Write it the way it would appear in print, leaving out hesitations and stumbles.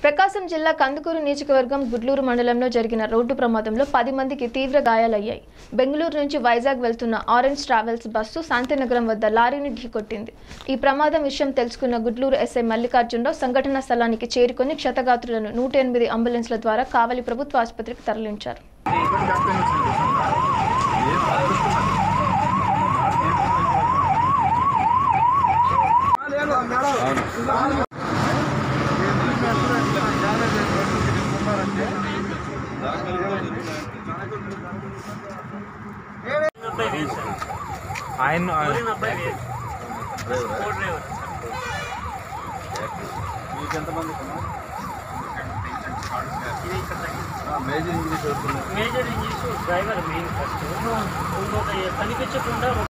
ప్రకాశం జిల్లా కందుకూరు నియోజకవర్గం గుడ్లూరు మండలంలో జరిగిన రోడ్డు ప్రమాదంలో 10 మందికి తీవ్ర గాయాలయ్యాయి. బెంగళూరు నుంచి వైజాగ్ వెళ్తున్న ఆరెంజ్ ట్రావెల్స్ బస్సు శాంతినగరం వద్ద లారీని ఢీకొట్టింది. ఈ ప్రమాదం విషయం తెలుసుకున్న గుడ్లూరు ఎస్ఐ మల్లికార్జునరావు సంఘటనా స్థలానికి చేరుకొని క్షతగాత్రులను 108 అంబులెన్స్ల ద్వారా కావలి ప్రభుత్వ ఆసుపత్రికి తరలించారు. Major English driver main first కనిపించకుండా